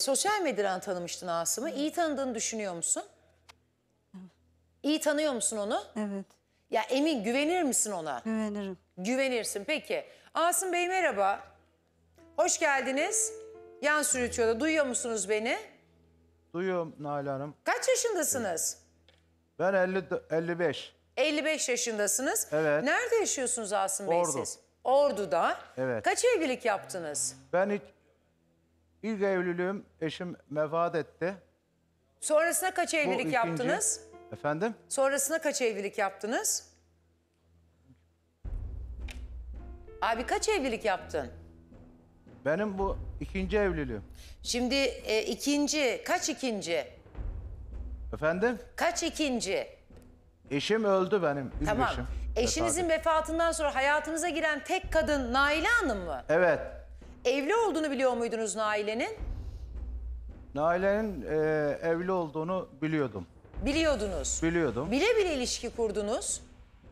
Sosyal medyadan tanımıştın Asım'ı. İyi tanıdığını düşünüyor musun? İyi tanıyor musun onu? Evet, Ya emin, güvenir misin ona? güvenirim. Güvenirsin. Peki. Asım Bey merhaba. Hoş geldiniz. Yan sürütüyordu. Duyuyor musunuz beni? Duyuyorum Nail Hanım. Kaç yaşındasınız? Ben 55. 55 yaşındasınız. Evet. Nerede yaşıyorsunuz Asım Bey Ordu. siz? Ordu'da. Evet. Kaç evlilik yaptınız? Ben ilk evliliğim eşim vefat etti. Sonrasında kaç Bu evlilik ikinci. yaptınız? Efendim? Sonrasında kaç evlilik yaptınız? Abi kaç evlilik yaptın? Benim bu ikinci evliliğim. Şimdi kaç ikinci? Efendim? Kaç ikinci? Eşim öldü benim. İlk Tamam. eşim. Eşinizin vefatından sonra hayatınıza giren tek kadın Naile Hanım mı? Evet. Evli olduğunu biliyor muydunuz Naile'nin? Naile'nin evli olduğunu biliyordum. Biliyordunuz. Biliyordum. Bile bile ilişki kurdunuz.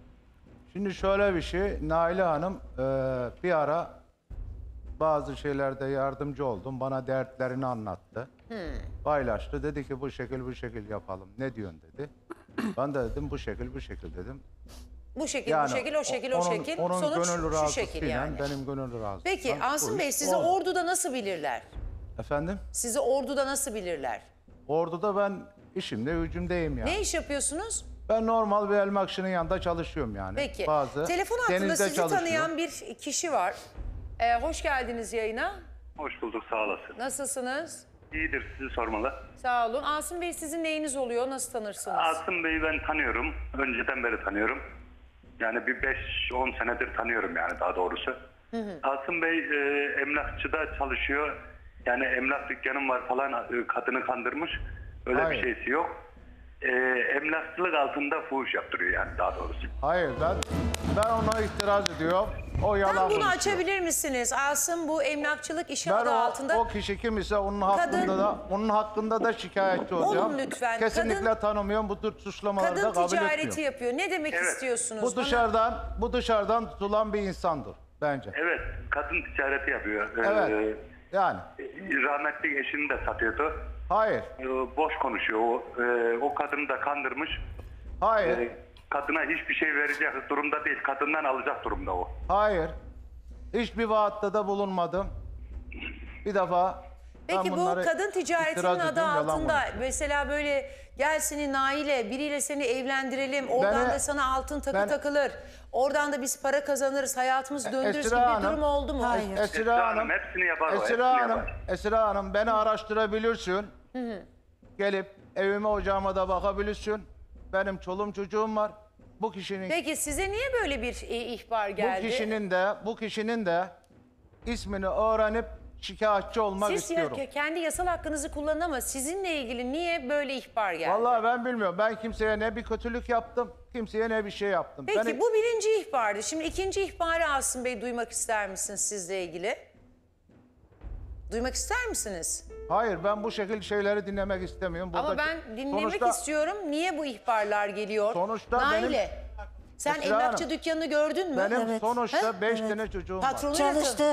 Şimdi şöyle bir şey. Naile Hanım bir ara bazı şeylerde yardımcı oldum. Bana dertlerini anlattı. Paylaştı. Dedi ki bu şekil yapalım. Ne diyorsun dedi. Ben de dedim bu şekil dedim. Bu şekil, Yani bu şekil, o şekil, o onun- şekil. Onun Sonuç gönül şu şekil razısıyla yani. benim gönül razı. Peki Asım Bey sizi Ordu'da nasıl bilirler? Efendim? Sizi Ordu'da nasıl bilirler? Ordu'da ben işimde hücumdayım yani. Ne iş yapıyorsunuz? Ben normal bir emlakçının yanında çalışıyorum yani. Peki. Bazı Telefon hattında denizde sizi çalışıyor. tanıyan bir kişi var. Hoş geldiniz yayına. Hoş bulduk, sağ olasın. Nasılsınız? İyidir, sizi sormalı. Sağ olun. Asım Bey sizin neyiniz oluyor? Nasıl tanırsınız? Asım Bey'i ben tanıyorum. Önceden beri tanıyorum. Yani bir 5-10 senedir tanıyorum yani daha doğrusu. Asım Bey emlakçıda çalışıyor. Yani emlak dükkanım var falan, kadını kandırmış. Öyle Hayır. bir şeysi yok. Emlakçılık altında fuhuş yaptırıyor yani daha doğrusu. Hayır ben ona itiraz ediyorum. O yalan Tam bunu konuşuyor. açabilir misiniz? Asım bu emlakçılık işi Ben adı altında. o kişi kim ise onun hakkında da şikayetçi olacağım. lütfen. Kesinlikle tanımıyorum. Bu tür suçlamaları da Kadın kabul ticareti etmiyorum. yapıyor. Ne demek Evet. istiyorsunuz? Bu dışarıdan tutulan bir insandır bence. Evet, kadın ticareti yapıyor. Evet. Yani Rahmetli eşini de satıyordu. hayır. Boş konuşuyor. O kadını da kandırmış. Hayır. Kadına hiçbir şey verecek durumda değil. Kadından alacak durumda o. Hayır. Hiçbir vaatte de bulunmadım. Bir defa Peki ben bu bunları kadın ticaretinin itiraz adı ediyorum, yalan altında konuşuyorum. mesela böyle gel seni Nail'e biriyle seni evlendirelim. Oradan Beni- da sana altın takı ben- takılır. Oradan da biz para kazanırız. Hayatımız döndürürüz Esra gibi bir Hanım- durum oldu mu? Hayır. Esra Hanım hepsini yapar o, hepsini Esra Hanım yapar. beni araştırabilirsin. Gelip evime ocağıma da bakabilirsin. Benim çoluğum çocuğum var. Bu kişinin Peki size niye böyle bir ihbar geldi? bu kişinin de ismini öğrenip şikayetçi olmak Siz istiyorum. kendi yasal hakkınızı kullanın ama sizinle ilgili niye böyle ihbar geldi? Vallahi ben bilmiyorum. Ben kimseye ne bir kötülük yaptım, kimseye ne bir şey yaptım. Peki bu birinci ihbardı. Şimdi ikinci ihbarı Asım Bey duymak ister misiniz sizle ilgili? Duymak ister misiniz? Hayır, ben bu şekilde şeyleri dinlemek istemiyorum. Ama Burada ben dinlemek sonuçta- istiyorum. Niye bu ihbarlar geliyor? Sonuçta Naile, sen Esra emlakçı Hanım, dükkanını gördün mü? Benim Evet. sonuçta 5 Evet. tane çocuğum var. Patronu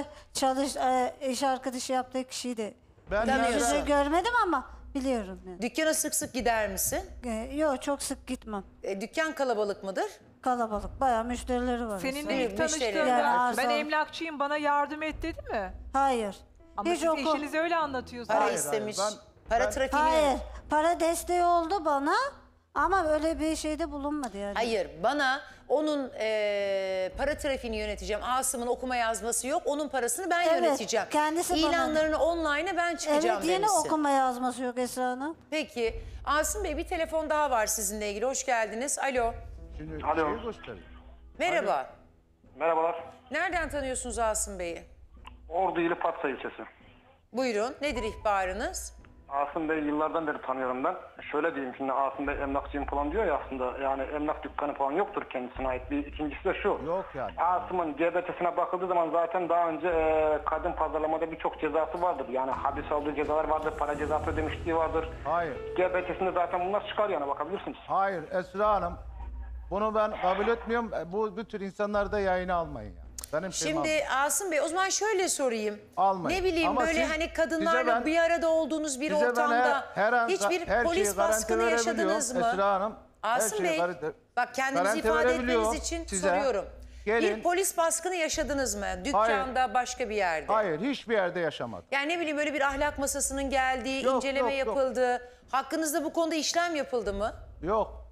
İş arkadaşı yaptığı kişiydi. Ben Tanıyorsun. Yüzü görmedim ama biliyorum. Yani. Dükkana sık sık gider misin? Yok, çok sık gitmem. Dükkan kalabalık mıdır? Kalabalık, bayağı müşterileri var. Seninle aslında. ilk müşteri. tanıştığında Yani ben arsa- emlakçıyım bana yardım et dedi mi? Hayır. Ama Hiç siz oku- eşiniz öyle anlatıyorsunuz. Para Hayır, istemiş. hayır. Para Ben- trafiğini... Hayır. Para desteği oldu bana ama öyle bir şeyde bulunmadı yani. Hayır, bana onun para trafiğini yöneteceğim. Asım'ın okuma yazması yok. Onun parasını ben Evet, yöneteceğim. kendisi bana- İlanlarını online'a ben çıkacağım Evet, yine demişsin. okuma yazması yok Esra Hanım. Peki, Asım Bey bir telefon daha var sizinle ilgili. Hoş geldiniz. Alo. Şimdi Alo. şeyi göstereyim. Merhaba. Merhabalar. Nereden tanıyorsunuz Asım Bey'i? Ordu ili Patsa ilçesi. Buyurun. Nedir ihbarınız? Asım Bey yıllardan beri tanıyorum ben. Şöyle diyeyim, şimdi Asım Bey emlakçıyım falan diyor ya, aslında yani emlak dükkanı falan yoktur kendisine ait. Bir ikincisi de şu. Yok yani. Asım'ın GBT'sine bakıldığı zaman zaten daha önce kadın pazarlamada birçok cezası vardır. Yani hapis aldığı cezalar vardır, para cezası ödemişliği vardır. Hayır. GBT'sinde zaten bunlar çıkar yani, bakabilirsiniz. Hayır Esra Hanım. Bunu ben kabul etmiyorum. Bu tür insanları da yayına almayın yani. Benim şeyimi almayın. Şimdi Asım Bey o zaman şöyle sorayım. Almayın. Ne bileyim Ama böyle siz- hani size kadınlarla ben- bir arada olduğunuz bir Size ben ortamda her an hiçbir her şeyi polis garanti baskını verebiliyorum yaşadınız mı? Esra Hanım. her Asım şeyi Bey bak kendinizi garanti ifade etmeniz verebiliyorum için size. soruyorum. Gelin. Bir polis baskını yaşadınız mı? Dükkanda başka bir yerde. Hayır, hiçbir yerde yaşamadım. Yani ne bileyim böyle bir ahlak masasının geldiği, Yok, inceleme yok, yok. yapıldı. Hakkınızda bu konuda işlem yapıldı mı? Yok.